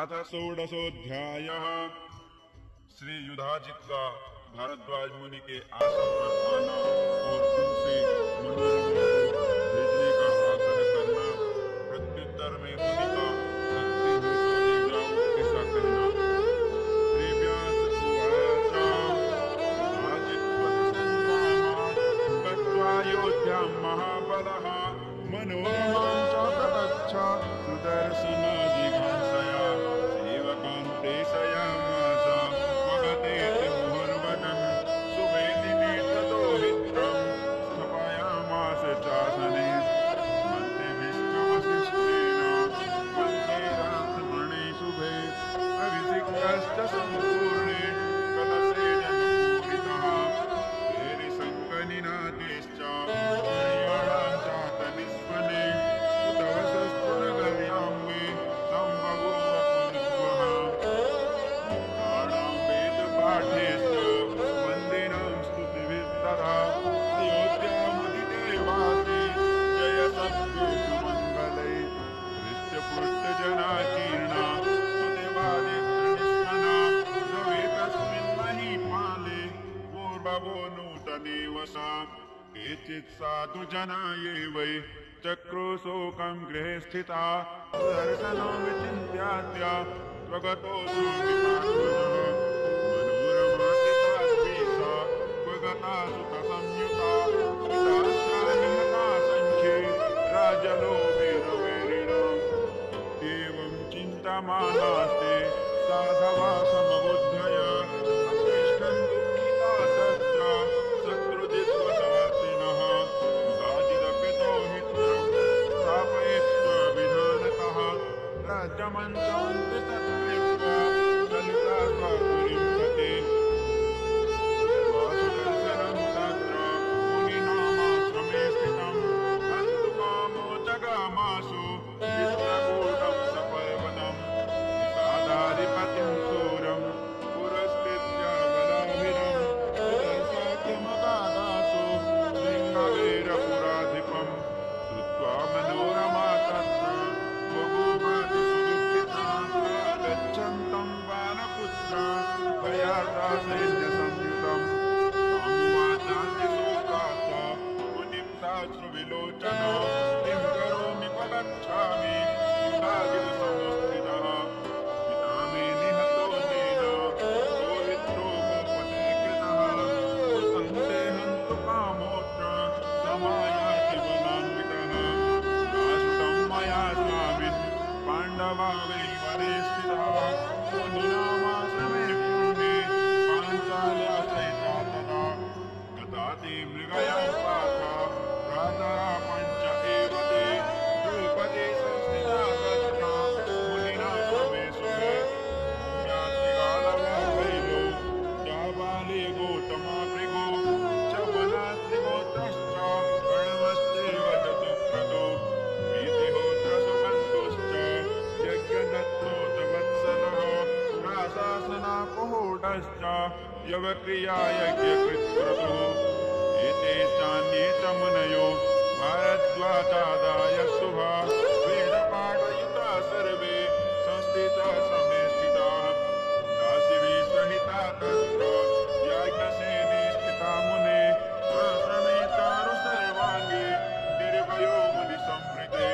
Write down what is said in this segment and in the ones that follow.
अथ षोडशोऽध्यायः। श्री युधाजित का भारद्वाज मुनि के आश्रम पर आना और उनसे मनोरमा को भेजने का आग्रह करना। प्रत्युत्तर में मुनि का शक्ति हो तो ले जाओ ऐसा कहना। श्री व्यास उवाच युधाजित वदसंग्रामात् गत्वा अयोध्यां महाबलः मनोरमां च ततच्छ सुदर्शनाजिघांसया सेवकान् प्रेषयामास मगधेति मुहुर्वदन् सुवेदिने ततो हित्रं स्थापयामास चासने मन्त्रिभिश्चवसिष्ठेन मन्त्रेरात्मने शुभे अभिषिक्तश्च सम्पूर्णे कलशेन पूरितः भेरिशङ्खनिनादेश्च हरियाणां चातनिस्वने उतवसस्तुनगर्यां सम्भवो पुरुषः वेदपाठेश्च वन्दिनां स्तुतिभिस्तथा अयोध्यामुदिते जय सद्गुषु मङ्गले हृष्टपुष्टजनाकीर्णा स्तुतिवादित्रनिष्मना द्रवेतस्मिन् महीपाले पूर्ववो नूतने वसा केचित् साधु जना ये वै चक्रुशोकं गृहे स्थिता सुदर्शनं विचिन्त्याद्य स्वगतोऽसु विपाकुलः मनोरमातिता स्वगता सुखसंयुता पिता निहता सङ्ख्ये राजलोभेन वैरिणम् एवं चिन्तमानास्ते साधवा समबुद्धय अशिष्टं दुःखिता तत्र शत्रुजित्वसवर्तिनः युधाजिदपितो हित्रं स्थापयित्वा विधानतः राज्यमञ्चमन्ति तत्कृत्वा चलिता पुरीं गते सुदर्शनं तत्र मुनिनामाश्रमे स्थितम् हन्तुकामो जगामासु चित्रकूटं सपर्वतम् निषादाधिपतिं सूरं पुरस्कृत्य बलाभिरं सुदर्शाख्यमगादासु शृङ्गवीरपुराधिपं श्रुत्वा मनोरमा तत्र बभूवाति सुदुःखिता गच्छन्तं बालपुत्रा भयाता सैन्यसंयुतं तामुवाचान्यशोकार्ता मुनिं साश्रुविलोचना किं करोमि पगच्छामि युधाजितसंस्थितः पिता मे निहतो तेन सोहित्रो गोपते कृतः सुसन्ते हन्तु कामोऽत्र समायाति बलान्वितः नाशुतं मया स्वामिन् पाण्डवा वै वने स्थिताः मुनिनामाश्रमे पूर्णे पाञ्चाल्या चैता तदा गता ते मृगया पाता भ्रातरा पञ्च एव ते द्रौपदी संस्थिता तत्र मुनिनाश्रमे शुभे ज्ञातिकालवैलो जाबाले गौतमा भृगो चपलात्रिगोत्रश्च कर्णमश्चैव चतुक्रतो प्रीतिहोत्रसुबन्धुश्च यज्ञदत्तोतवत्सलः प्राशासनापहोढश्च यवक्रियायज्ञकृत्क्रतुः एते चान्ये च मुनयो भारद्वाजादाय शुभा वेदपाठयुता सर्वे संस्थिता समे स्थिताः दासिभिः सहिता तत्र याज्ञसेने स्थिता मुने आश्रमे चारु सर्वाङ्गे निर्भयो मुनिसंवृते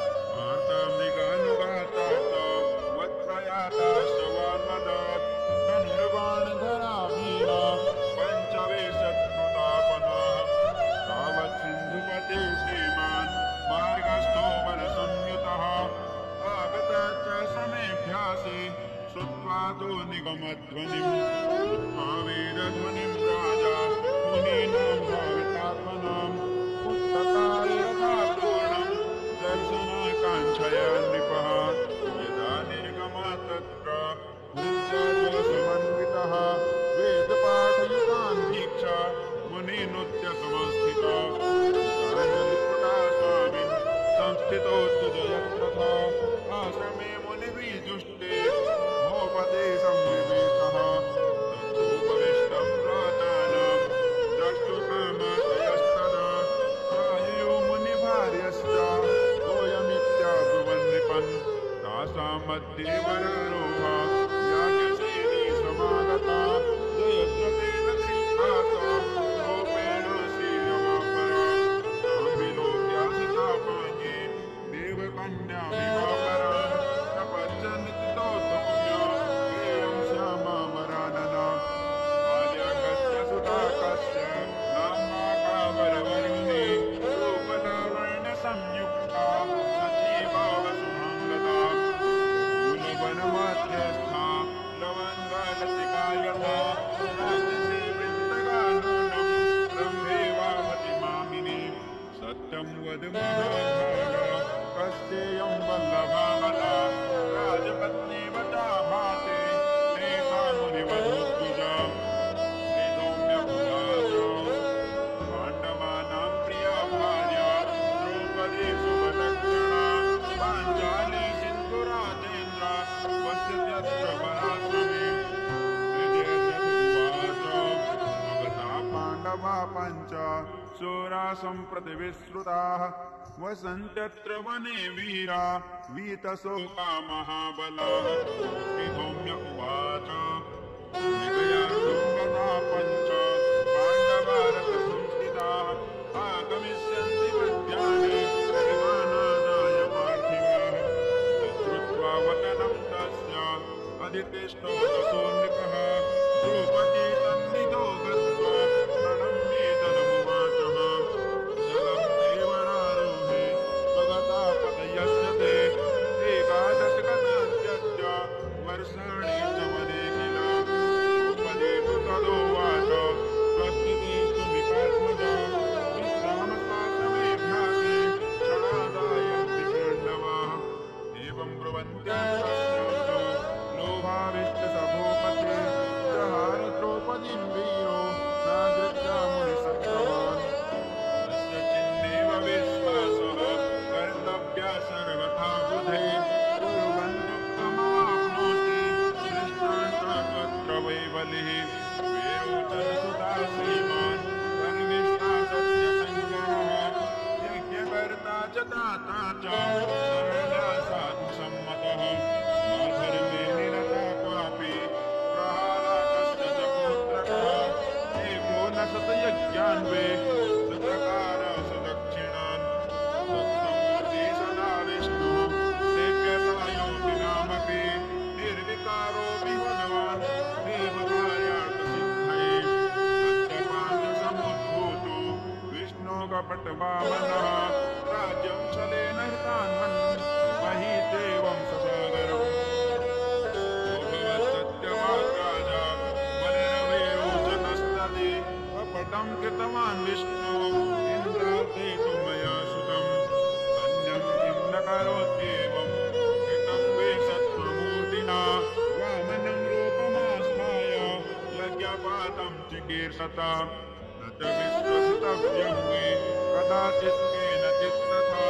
मार्तामृगानुघातात् वत्प्रयाता शवान्मदत् धनुर्बाणधरा वीरा पञ्चविंशत्कृतापनाः तावत् सिन्धुपते श्रीमान् मार्गस्थो बलसंयुतः आगतः च समेऽभ्यासे श्रुत्वा तु निगमध्वनिम् श्रुत्वा वेदध्वनिं राजा मुनीनां भावितात्मनाम् उत्तताय यथा पूर्णं दर्शनाकाङ्क्षया नृपः यदा निर्गमः तत्र समन्वितः वेदपाठयुतान् दीक्षा मुनिनुत्य समस्थिता स्वामिन् संस्थितोऽस्तु जयत्रथा आश्रमे मुनिभिजुष्टे मोपदेशं विवेशः तत्रोपविष्टं प्राचालं द्रष्टुकामाशयस्तदा वा पञ्च शूरा सम्प्रति विश्रुताः वसन्त्यत्र वने वीरा वीतशोका महाबलाः श्रीधौम्य उवाच विजयार्थं गता पञ्च पाण्डवारथसंस्थिताः आगमिष्यन्ति मध्याह्ने विमानानाय पार्थिवाः तच्छ्रुत्वा वचनं तस्य अधितिष्ठो दशो नृपः द्रौपदी तन्निधो गत्वा प्रणम्येदनमुवाचः जलं देवरारोहे स्वगता पतयश्च ते एकादशगतान्त्यज्य वर्षाणि च वने किल द्रौपदी तु तदोवाच स्वस्तितेषु विकात्मजा विश्रामस्वाश्रमेऽभ्यासे क्षणादायन्ति पाण्डवाः एवं ब्रुवन्त्यां तस्यास्तु लोभाविष्टसभोपते जहार द्रौपदीं वीरो नागृत्या मुनिसत्तमान् तस्य चिन्नेव विश्वासः कर्तव्या सर्वथा बुधे कुर्वन् दुःखमाप्नोति दृष्टान्तः वै बलिः विरोचनसुता श्रीमान् गर्विष्ठा सत्यसङ्गः यज्ञकर्ता च दाता च शरण्या साधु सम्मतः माधर्मे निरता क्वापि प्रहाराकस्य च पुत्रकः देवो न शतयज्ञान्वे सुप्रकार सुदक्षिणान् सप्तमूर्ति सदा विष्णुः दिव्यतायोऽपि नामके निर्विकारो भगवान् देवकार्यार्थसिद्धये सत्यपाञ्चसमुद्भूतो विष्णोकपटवामनः राज्यं छलेन हृतान्वन् महीदेवं ससागरम् सत्यवाक्राजा बलिरवेरोचनस्तदे कपटं कृतवान् विष्णु इन्द्रार्थे तु मया सुतम् अन्यं किं न करोत्येवं कृतं वै सत्त्वमूर्तिना वामनं रूपमास्माय यज्ञपातं चिकीर्षता न च विश्वसितव्यं वै कदाचित् केनचित् तथा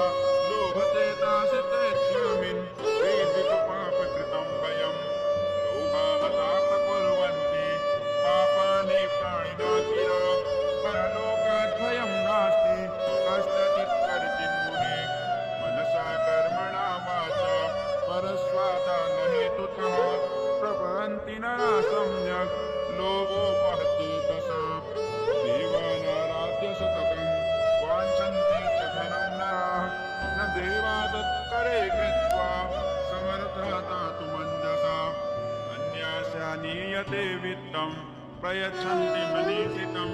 लोभचेतासितेऽस्मिन् वेदिकपापकृतं वयम् लोभावता प्रकुर्वन्ति पापानि प्राणिना गिरा परलोकाद्भयं नास्ति कस्यचित् कश्चिन्मुने मनसा कर्मणा वाचा परस्वादान हेतुतः प्रभवन्ति नरा सम्यक् लोभोपहत्येतसा देवानाराध्य सततं वाञ्छन्ति च धनं नराः न देवादत्करे कृत्वा समर्थः दातुं मञ्जसा अन्यास्यानीयते वित्तं प्रयच्छन्ति मनीषितं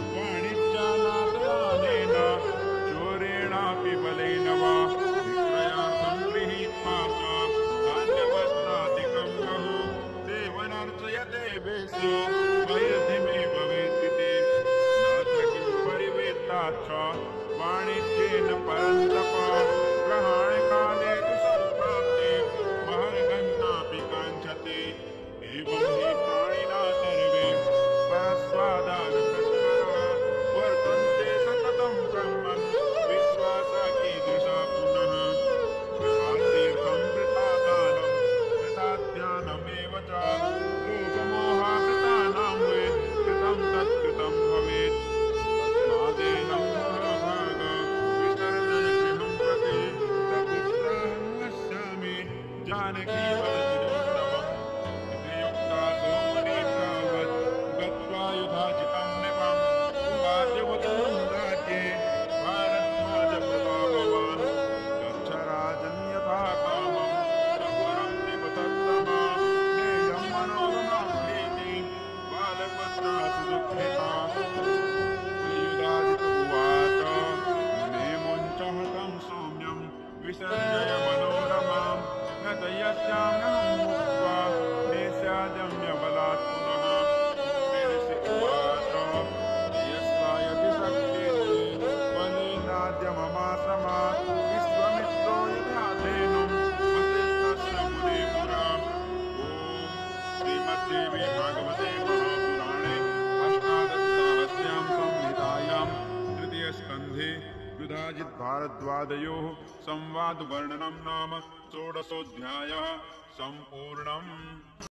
वाणिज्यानादयानेन चोरेणापि बलेन वा विक्रयार्थं गृहीत्वा च धान्यवस्त्रादिकं बहु देवनर्चयते वेशो वैर्धिमेव वेत्ति न च किं परिवेत्ताच्च वाणिज्येन परन्तप ग्रहणकाले तु सम्प्राप्ते महर्गन्तापि काञ्चते एवं हि प्राणिना सर्वे परस्वादानतस्करः वर्तन्ते सततं ब्रह्मन् विश्वासः कीदृशः पुनः कृतार्थं कृतादानं कृताध्यानमेव च लोभमोहाकृतानां वै कृतं तत्कृतं भवेत् तस्मादेनं महाभाग विसर्जय गृहं प्रति सपुत्राहं वक्ष्यामि जानकी वदति दोत्तमम् इति युक्ता सोमनीतावत् गत्वा युधाजितं नृपम् उवाच वचनं राज्ये भारद्वाजप्रतापवान् गच्छ राजन् यथा कामं सपुरं निपतत्तमा ज्ञेयं मनोरमां प्रीति बालपत्रा सुदुःखिता श्रीयुधाजित उवाच मुने मुञ्चहतं सौम्यं विसर्जय मनोरमां न दयस्यां नहं मुक्त्वा नेष्याजम्यबलात् पुनः ऋषि उवाच यस्या यदि शक्येते बलेनाद्य ममाश्रमात् विश्वामित्रो यथा धेनुं वसिष्ठस्य मुने पुरा ॐ श्रीमद्देवी भागवते महापुराणे अष्टादशसाहस्र्यां संहितायां तृतीयस्कन्धे युधाजित् भारद्वाजयोः संवादवर्णनं नाम षोडशोऽध्यायः सम्पूर्णम्।